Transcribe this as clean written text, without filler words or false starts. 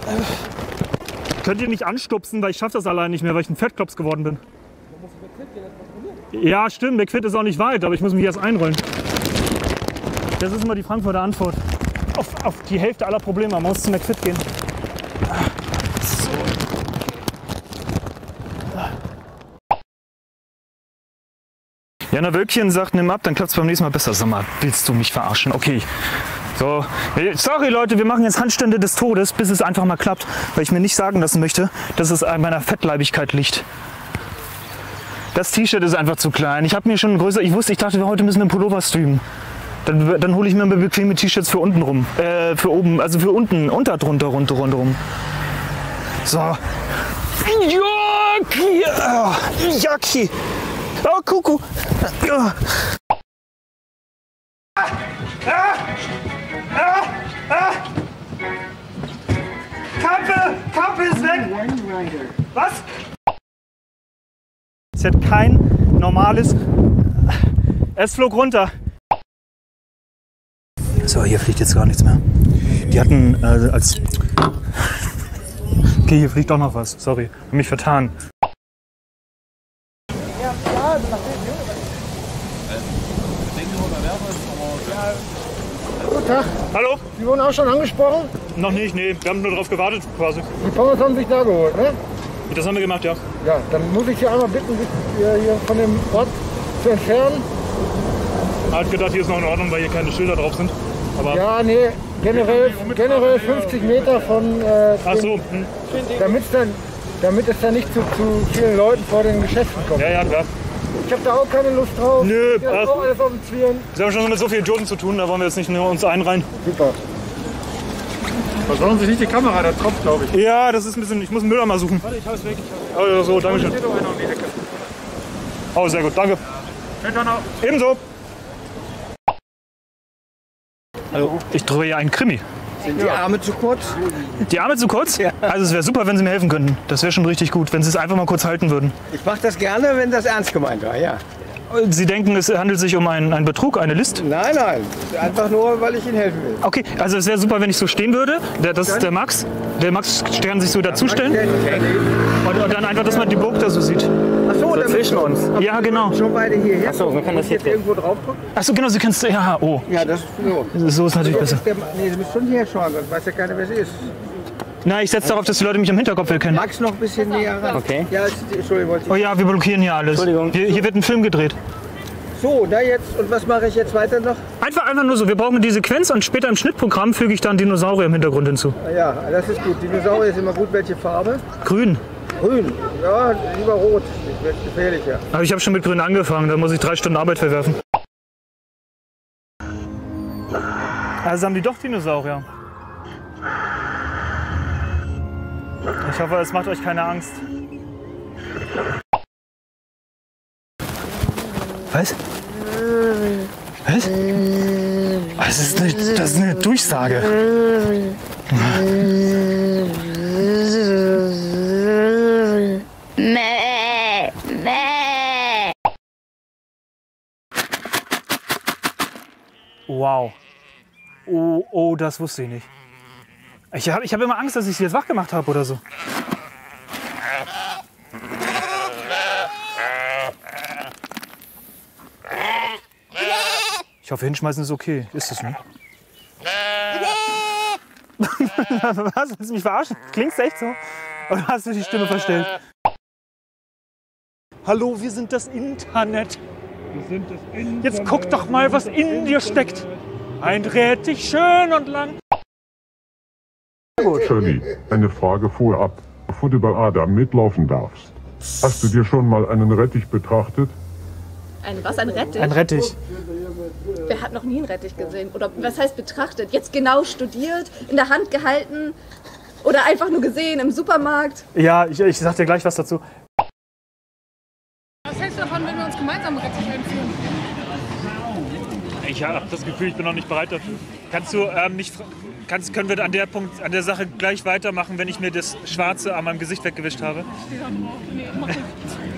Könnt ihr mich anstupsen, weil ich schaffe das allein nicht mehr, weil ich ein Fettklops geworden bin. Ja, stimmt, McFit ist auch nicht weit, aber ich muss mich erst einrollen. Das ist immer die Frankfurter Antwort. Auf die Hälfte aller Probleme, man muss zu McFit gehen. So. Jana Wölkchen sagt, nimm ab, dann klappt es beim nächsten Mal besser. Sag mal, willst du mich verarschen? Okay. So, sorry Leute, wir machen jetzt Handstände des Todes, bis es einfach mal klappt, weil ich mir nicht sagen lassen möchte, dass es an meiner Fettleibigkeit liegt. Das T-Shirt ist einfach zu klein. Ich habe mir schon größer, ich dachte, heute müssen wir einen Pullover streamen. Dann hole ich mir bequeme T-Shirts für unten rum, für oben, also für unten, drunter, rundherum. So. Jacki! Jacki! Oh, Kuckuck! Kappe ist weg! Was? Sie hat kein normales... Es flog runter. So, hier fliegt jetzt gar nichts mehr. Die hatten als... Okay, hier fliegt doch noch was. Sorry, hab mich vertan. Guten Tag. Hallo? Sie wurden auch schon angesprochen? Noch nicht, nee. Wir haben nur darauf gewartet quasi. Die Pommes haben sich da geholt, ne? Das haben wir gemacht, ja. Ja, dann muss ich Sie einmal bitten, sich hier von dem Ort zu entfernen. Ich hatte gedacht, hier ist noch in Ordnung, weil hier keine Schilder drauf sind. Aber ja, nee, generell 50 Meter von... ach so. Damit es dann nicht zu vielen Leuten vor den Geschäften kommt. Ja, klar. Ich habe da auch keine Lust drauf. Nö, ich hab auch alles auf dem Zwirn. Sie haben schon mit so vielen Idioten zu tun, da wollen wir jetzt nicht nur uns einreihen. Super. Versauen Sie nicht die Kamera, der tropft, glaube ich. Ja, das ist ein bisschen... Ich muss einen Mülleimer suchen. Warte, ich hau's weg. Oh, so, danke schön. Steht doch einer um die Ecke. Oh, sehr gut, danke. Ebenso. Hallo. Ich drehe einen Krimi. Sind die Arme zu kurz? Die Arme zu kurz? Ja. Also es wäre super, wenn Sie mir helfen könnten. Das wäre schon richtig gut, wenn Sie es einfach mal kurz halten würden. Ich mache das gerne, wenn das ernst gemeint war, ja. Sie denken, es handelt sich um einen Betrug, eine List? Nein, einfach nur, weil ich Ihnen helfen will. Okay, also es wäre super, wenn ich so stehen würde. Das ist der Max. Der Max kann sich so dazustellen. Und dann einfach, dass man die Burg da so sieht. Ach so, dann zwischen uns. Ja, genau. Schon beide hierher. Ach so, man kann das jetzt irgendwo drauf gucken? Ach so, genau, Sie können es... Ja, oh. Ja, das ist so. So ist natürlich besser. Nee, du musst schon hier schauen, sonst weiß ja keiner, wer es ist. Na, ich setze darauf, dass die Leute mich im Hinterkopf erkennen. Max noch ein bisschen näher ran. Okay. Ja, Entschuldigung, wollte ich... Oh ja, wir blockieren hier alles. Entschuldigung. Hier wird ein Film gedreht. So, na jetzt, und was mache ich jetzt weiter noch? Einfach nur so. Wir brauchen die Sequenz und später im Schnittprogramm füge ich dann Dinosaurier im Hintergrund hinzu. Ja, das ist gut. Dinosaurier ist immer gut. Welche Farbe? Grün. Grün. Ja, lieber rot. Das wird gefährlicher. Aber ich habe schon mit Grün angefangen. Da muss ich 3 Stunden Arbeit verwerfen. Also haben die doch Dinosaurier. Ich hoffe, es macht euch keine Angst. Was? Was? Das ist eine Durchsage. Wow. Oh, das wusste ich nicht. Ich hab immer Angst, dass ich sie jetzt wach gemacht habe oder so. Ich hoffe, hinschmeißen ist okay. Ist es, ne? Was? Willst du mich verarschen? Klingst du echt so? Oder hast du die Stimme verstellt? Hallo, wir sind das Internet. Jetzt guck doch mal, was in dir steckt. Ein Rettich schön und lang. Shirley, eine Frage vorab, bevor du bei Adam mitlaufen darfst. Hast du dir schon mal einen Rettich betrachtet? Ein was? Ein Rettich? Ein Rettich. Wer hat noch nie einen Rettich gesehen? Oder was heißt betrachtet? Jetzt genau studiert, in der Hand gehalten oder einfach nur gesehen im Supermarkt? Ja, ich sag dir gleich was dazu. Was hältst du davon, wenn wir uns gemeinsam Rettich einführen? Ich habe das Gefühl, ich bin noch nicht bereit dafür. Kannst du können wir an der Sache gleich weitermachen, wenn ich mir das Schwarze an meinem Gesicht weggewischt habe? Nee, mach nicht.